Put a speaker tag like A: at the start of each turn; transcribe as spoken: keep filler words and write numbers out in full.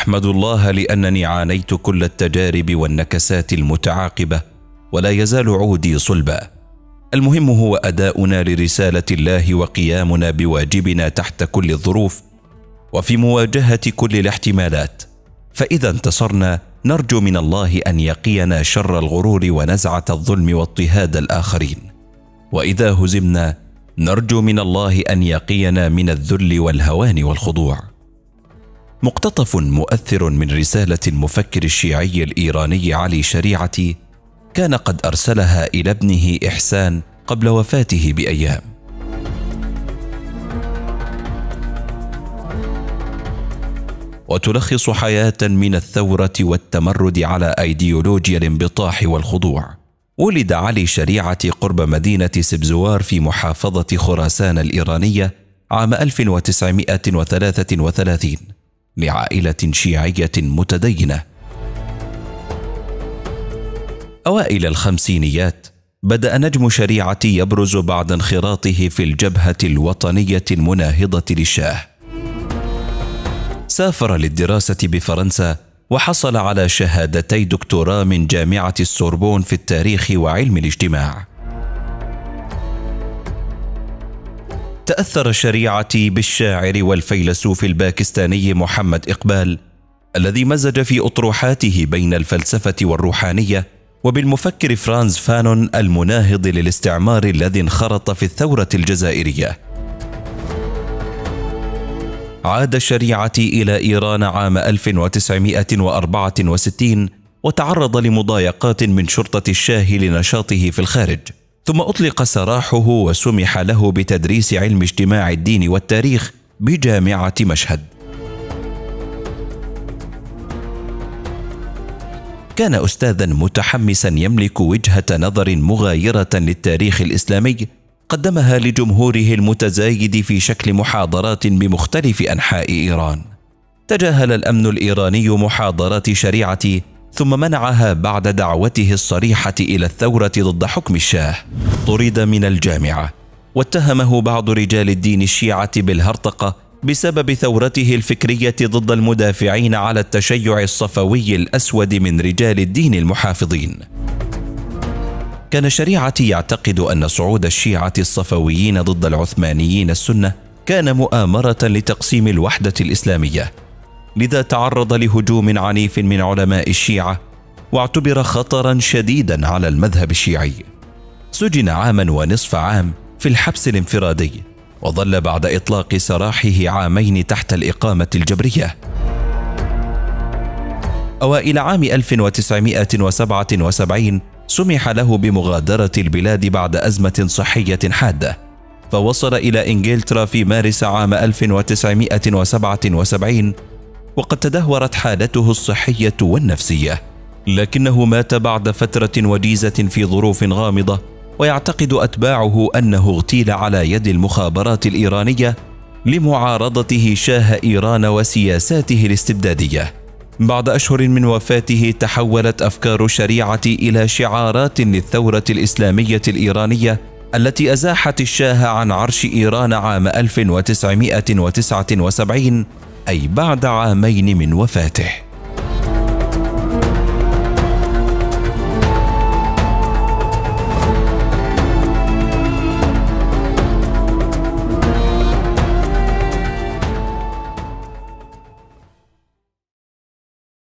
A: أحمد الله لأنني عانيت كل التجارب والنكسات المتعاقبة، ولا يزال عودي صلبا. المهم هو أداؤنا لرسالة الله وقيامنا بواجبنا تحت كل الظروف وفي مواجهة كل الاحتمالات. فإذا انتصرنا نرجو من الله أن يقينا شر الغرور ونزعة الظلم واضطهاد الآخرين، وإذا هزمنا نرجو من الله أن يقينا من الذل والهوان والخضوع. مقتطف مؤثر من رسالة المفكر الشيعي الإيراني علي شريعتي كان قد أرسلها إلى ابنه إحسان قبل وفاته بأيام. وتلخص حياة من الثورة والتمرد على أيديولوجيا الانبطاح والخضوع. ولد علي شريعتي قرب مدينة سبزوار في محافظة خراسان الإيرانية عام ألف وتسعمائة وثلاثة وثلاثين لعائلة شيعية متدينة. أوائل الخمسينيات بدأ نجم شريعتي يبرز بعد انخراطه في الجبهة الوطنية المناهضة للشاه. سافر للدراسة بفرنسا وحصل على شهادتي دكتوراه من جامعة السوربون في التاريخ وعلم الاجتماع. تأثر شريعتي بالشاعر والفيلسوف الباكستاني محمد إقبال الذي مزج في أطروحاته بين الفلسفة والروحانية، وبالمفكر فرانز فانون المناهض للاستعمار الذي انخرط في الثورة الجزائرية. عاد شريعتي إلى إيران عام ألف وتسعمائة وأربعة وستين وتعرض لمضايقات من شرطة الشاه لنشاطه في الخارج، ثم أطلق سراحه وسمح له بتدريس علم اجتماع الدين والتاريخ بجامعة مشهد. كان أستاذا متحمسا يملك وجهة نظر مغايرة للتاريخ الإسلامي قدمها لجمهوره المتزايد في شكل محاضرات بمختلف أنحاء إيران. تجاهل الأمن الإيراني محاضرات شريعتي ثم منعها بعد دعوته الصريحة إلى الثورة ضد حكم الشاه. طرد من الجامعة، واتهمه بعض رجال الدين الشيعة بالهرطقة بسبب ثورته الفكرية ضد المدافعين على التشيع الصفوي الأسود من رجال الدين المحافظين. كان شريعتي يعتقد أن صعود الشيعة الصفويين ضد العثمانيين السنة كان مؤامرة لتقسيم الوحدة الإسلامية، لذا تعرض لهجوم عنيف من علماء الشيعة واعتبر خطرا شديدا على المذهب الشيعي. سجن عاما ونصف عام في الحبس الانفرادي، وظل بعد إطلاق سراحه عامين تحت الإقامة الجبرية. أوائل عام ألف وتسعمائة وسبعة وسبعين سمح له بمغادرة البلاد بعد أزمة صحية حادة، فوصل إلى إنجلترا في مارس عام ألف وتسعمائة وسبعة وسبعين، وقد تدهورت حالته الصحية والنفسية، لكنه مات بعد فترة وجيزة في ظروف غامضة. ويعتقد أتباعه أنه اغتيل على يد المخابرات الإيرانية لمعارضته شاه إيران وسياساته الاستبدادية. بعد أشهر من وفاته تحولت أفكار شريعتي إلى شعارات للثورة الإسلامية الإيرانية التي أزاحت الشاه عن عرش إيران عام ألف وتسعمائة وتسعة وسبعين، أي بعد عامين من وفاته.